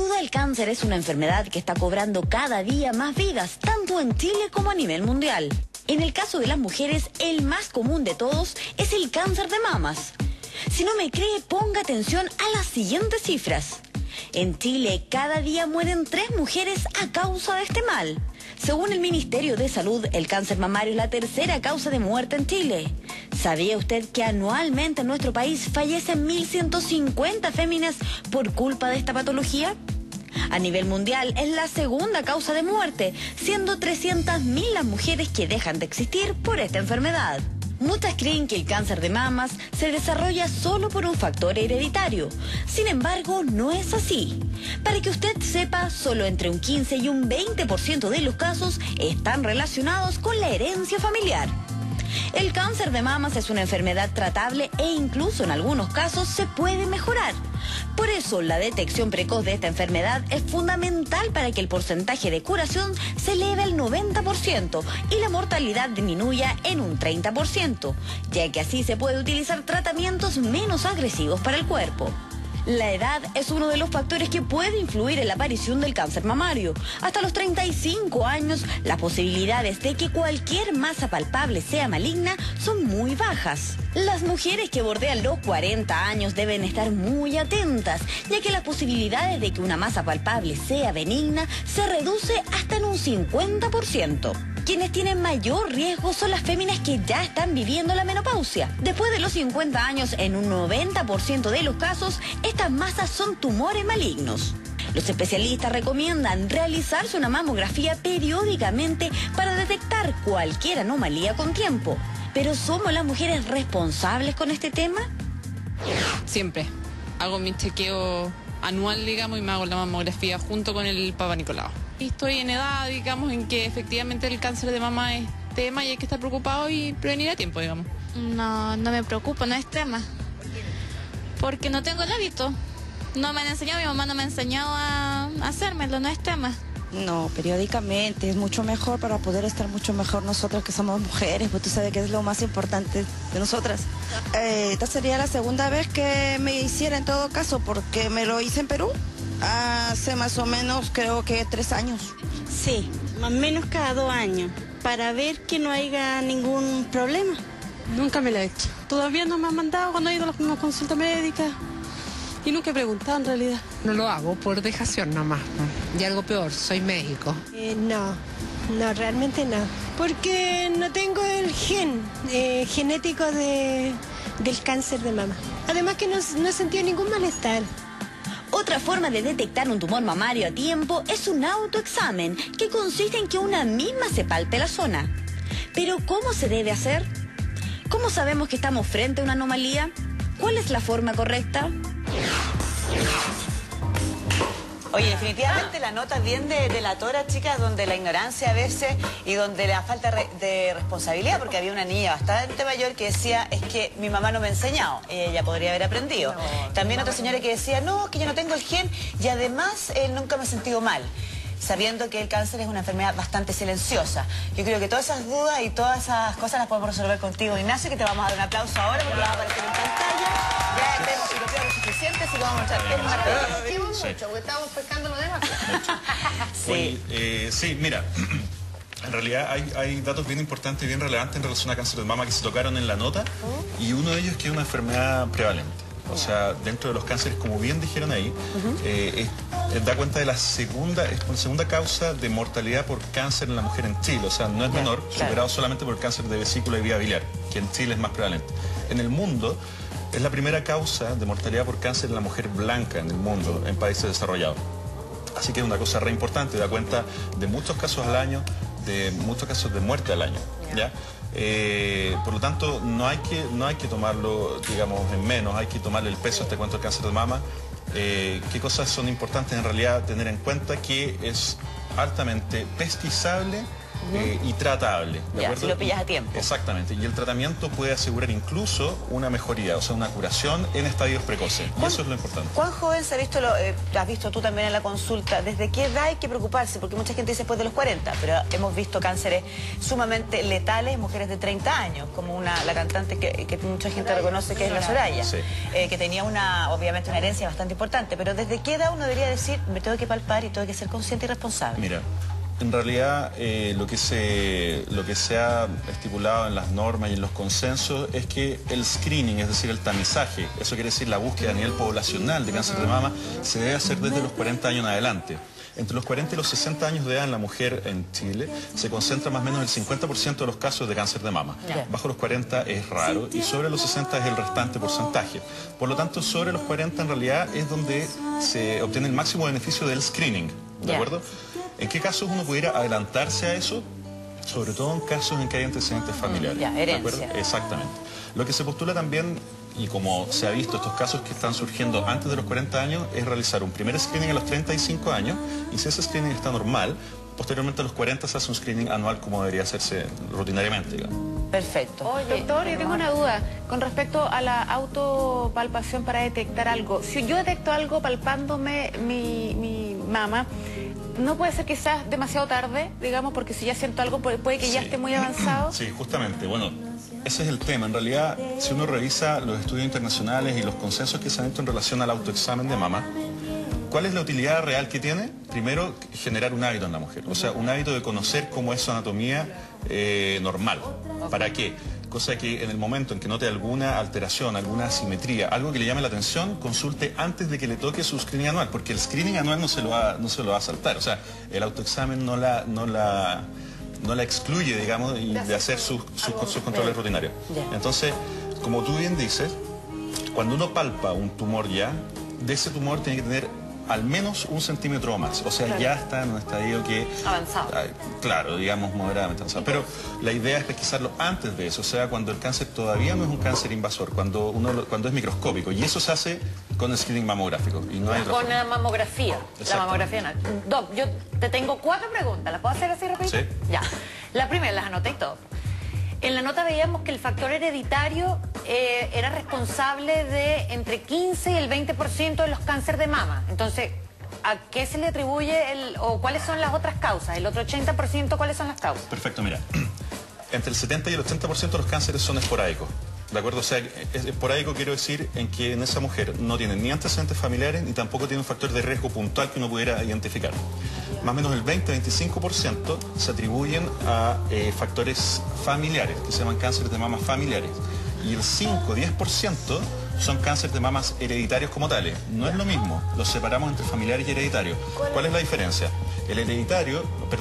duda, el cáncer es una enfermedad que está cobrando cada día más vidas, tanto en Chile como a nivel mundial. En el caso de las mujeres, el más común de todos es el cáncer de mamas. Si no me cree, ponga atención a las siguientes cifras. En Chile, cada día mueren 3 mujeres a causa de este mal. Según el Ministerio de Salud, el cáncer mamario es la tercera causa de muerte en Chile. ¿Sabía usted que anualmente en nuestro país fallecen 1.150 féminas por culpa de esta patología? A nivel mundial es la segunda causa de muerte, siendo 300.000 las mujeres que dejan de existir por esta enfermedad. Muchas creen que el cáncer de mamas se desarrolla solo por un factor hereditario. Sin embargo, no es así. Para que usted sepa, solo entre un 15 y un 20% de los casos están relacionados con la herencia familiar. El cáncer de mamas es una enfermedad tratable e incluso en algunos casos se puede mejorar. Por eso, la detección precoz de esta enfermedad es fundamental para que el porcentaje de curación se eleve al 90% y la mortalidad disminuya en un 30%, ya que así se puede utilizar tratamientos menos agresivos para el cuerpo. La edad es uno de los factores que puede influir en la aparición del cáncer mamario. Hasta los 35 años, las posibilidades de que cualquier masa palpable sea maligna son muy bajas. Las mujeres que bordean los 40 años deben estar muy atentas, ya que las posibilidades de que una masa palpable sea benigna se reduce hasta en un 50%. Quienes tienen mayor riesgo son las féminas que ya están viviendo la menopausia. Después de los 50 años, en un 90% de los casos, estas masas son tumores malignos. Los especialistas recomiendan realizarse una mamografía periódicamente para detectar cualquier anomalía con tiempo. ¿Pero somos las mujeres responsables con este tema? Siempre. Hago mi chequeo anual, digamos, y me hago la mamografía junto con el Papa Nicolau. Y estoy en edad, digamos, en que efectivamente el cáncer de mama es tema y hay que estar preocupado y prevenir a tiempo, digamos. No me preocupo, no es tema. Porque no tengo el hábito. No me han enseñado, mi mamá no me ha enseñado a hacérmelo, no es tema. No, periódicamente es mucho mejor para poder estar mucho mejor nosotras que somos mujeres, pues tú sabes que es lo más importante de nosotras. Esta sería la segunda vez que me hiciera en todo caso, porque me lo hice en Perú hace más o menos creo que 3 años. Sí, más o menos cada 2 años, para ver que no haya ningún problema. Nunca me la he hecho. Todavía no me han mandado cuando he ido a una consulta médica. Y nunca he preguntado en realidad. No lo hago por dejación nomás. Y algo peor, soy médico. No, realmente no. Porque no tengo el gen genético del cáncer de mama. Además que no he sentido ningún malestar. Otra forma de detectar un tumor mamario a tiempo es un autoexamen, que consiste en que una misma se palpe la zona. Pero ¿cómo se debe hacer? ¿Cómo sabemos que estamos frente a una anomalía? ¿Cuál es la forma correcta? Oye, definitivamente la nota bien de la tora, chicas, donde la ignorancia a veces y donde la falta de responsabilidad, porque había una niña bastante mayor que decía, es que mi mamá no me ha enseñado, ella podría haber aprendido. También otra señora que decía, no, que yo no tengo el gen y además nunca me he sentido mal, sabiendo que el cáncer es una enfermedad bastante silenciosa. Yo creo que todas esas dudas y todas esas cosas las podemos resolver contigo, Ignacio, que te vamos a dar un aplauso ahora porque va a aparecer en pantalla. Ya hemos piloteado lo suficiente, así que vamos a echar el marco. Mucho, porque estamos pescando lo demás. Sí. Oye, sí, mira, en realidad hay datos bien importantes y bien relevantes en relación a cáncer de mama que se tocaron en la nota, y uno de ellos es que es una enfermedad prevalente. O sea, dentro de los cánceres, como bien dijeron ahí, da cuenta de la segunda causa de mortalidad por cáncer en la mujer en Chile. O sea, no es menor, superado solamente por el cáncer de vesícula y vía biliar, que en Chile es más prevalente. En el mundo, es la primera causa de mortalidad por cáncer en la mujer blanca en el mundo, en países desarrollados. Así que es una cosa re importante, da cuenta de muchos casos al año, de muchos casos de muerte al año, ¿ya? Por lo tanto, no hay que tomarlo, digamos, en menos, hay que tomarle el peso a este cuento del cáncer de mama. ¿Qué cosas son importantes en realidad tener en cuenta? Que es altamente pestizable y tratable. ¿De Ya, acuerdo? si lo pillas a tiempo. Exactamente. Y el tratamiento puede asegurar incluso una mejoría, o sea, una curación en estadios precoces. Y eso es lo importante. ¿Cuán joven se ha visto, has visto tú también en la consulta, desde qué edad hay que preocuparse? Porque mucha gente dice después de los 40, pero hemos visto cánceres sumamente letales en mujeres de 30 años, como la cantante que mucha gente reconoce que es la Soraya, sí. Que tenía obviamente una herencia bastante importante, pero ¿desde qué edad uno debería decir, me tengo que palpar y tengo que ser consciente y responsable? Mira, en realidad lo que se ha estipulado en las normas y en los consensos es que el screening, es decir, el tamizaje, eso quiere decir la búsqueda a nivel poblacional de cáncer de mama, se debe hacer desde los 40 años en adelante. Entre los 40 y los 60 años de edad en la mujer en Chile se concentra más o menos el 50% de los casos de cáncer de mama. Bajo los 40 es raro y sobre los 60 es el restante porcentaje. Por lo tanto, sobre los 40 en realidad es donde se obtiene el máximo beneficio del screening. ¿De acuerdo? ¿En qué casos uno pudiera adelantarse a eso? Sobre todo en casos en que hay antecedentes familiares. ¿De acuerdo? Exactamente. Lo que se postula también, y como se ha visto estos casos que están surgiendo antes de los 40 años, es realizar un primer screening a los 35 años, y si ese screening está normal, posteriormente a los 40 se hace un screening anual como debería hacerse rutinariamente, digamos. Perfecto. Oye, doctor, yo tengo una duda con respecto a la autopalpación para detectar algo. Si yo detecto algo palpándome mi mama, ¿no puede ser quizás demasiado tarde, digamos, porque si ya siento algo puede que ya esté muy avanzado? Sí, justamente. Bueno, ese es el tema. En realidad, si uno revisa los estudios internacionales y los consensos que se han hecho en relación al autoexamen de mama, ¿cuál es la utilidad real que tiene? Primero, generar un hábito en la mujer. O sea, un hábito de conocer cómo es su anatomía normal. ¿Para qué? Cosa que en el momento en que note alguna alteración, alguna asimetría, algo que le llame la atención, consulte antes de que le toque su screening anual, porque el screening anual no se lo va a saltar. O sea, el autoexamen no la excluye, digamos, de hacer sus controles rutinarios. Entonces, como tú bien dices, cuando uno palpa un tumor ya, de ese tumor tiene que tener al menos 1 centímetro o más. O sea, ya está en un estadio que... avanzado. Claro, digamos moderadamente avanzado. Pero la idea es pesquisarlo antes de eso, o sea, cuando el cáncer todavía no es un cáncer invasor, cuando es microscópico. Y eso se hace con el screening mamográfico. Y no hay con la mamografía. La mamografía anal. Doc, yo te tengo 4 preguntas. ¿Las puedo hacer así rapidito? Sí. Ya. La primera, las anoté y todo. En la nota veíamos que el factor hereditario era responsable de entre 15 y el 20% de los cánceres de mama. Entonces, ¿a qué se le atribuye o cuáles son las otras causas? El otro 80%, ¿cuáles son las causas? Perfecto, mira. Entre el 70 y el 80% de los cánceres son esporádicos. ¿De acuerdo? O sea, esporádico quiero decir en que en esa mujer no tiene ni antecedentes familiares ni tampoco tiene un factor de riesgo puntual que uno pudiera identificar. Más o menos el 20-25% se atribuyen a factores familiares, que se llaman cánceres de mamas familiares. Y el 5-10% son cánceres de mamas hereditarios como tales. No es lo mismo, los separamos entre familiares y hereditarios. ¿Cuál es la diferencia? El hereditario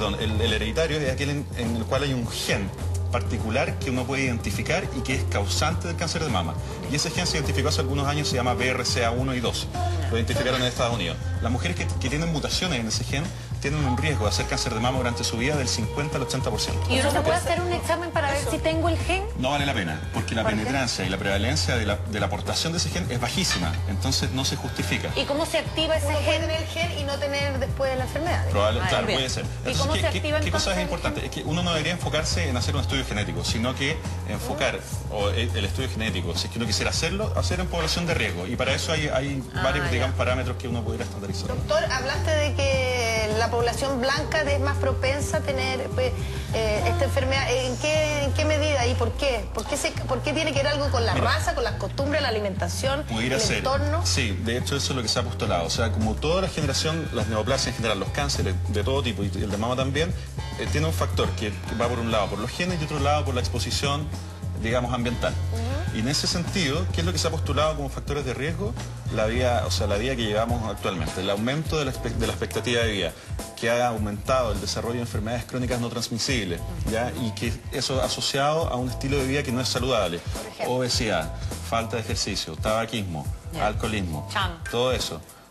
es aquel en el cual hay un gen particular que uno puede identificar y que es causante del cáncer de mama. Y ese gen se identificó hace algunos años, se llama BRCA1 y 2. Lo identificaron en Estados Unidos. Las mujeres que tienen mutaciones en ese gen tienen un riesgo de hacer cáncer de mama durante su vida del 50 al 80%. ¿Y uno se puede hacer un examen para ver si tengo el gen? No vale la pena, porque la penetrancia y la prevalencia de la aportación de ese gen es bajísima, entonces no se justifica. ¿Y cómo se activa ese gen? Tener el gen y no tener después la enfermedad. Claro, puede ser. ¿Y cómo se activa ¿Qué cosa es importante? Es que uno no debería enfocarse en hacer un estudio genético, sino que enfocar el estudio genético, si es que uno quisiera hacerlo, hacer en población de riesgo. Y para eso hay varios digamos, parámetros que uno pudiera estandarizar. Doctor, hablaste de que la población blanca es más propensa a tener esta enfermedad. ¿En qué medida y por qué? ¿Por qué tiene que ver algo con la raza, con las costumbres, la alimentación, el entorno? Sí, de hecho eso es lo que se ha postulado. O sea, como toda la generación, las neoplasias en general, los cánceres de todo tipo y el de mama también, tiene un factor que va por un lado por los genes y otro lado por la exposición, digamos, ambiental. Y en ese sentido, ¿qué es lo que se ha postulado como factores de riesgo? La vida que llevamos actualmente, el aumento de la expectativa de vida, que ha aumentado el desarrollo de enfermedades crónicas no transmisibles, ¿ya? Y que eso asociado a un estilo de vida que no es saludable, obesidad, falta de ejercicio, tabaquismo, alcoholismo, todo eso.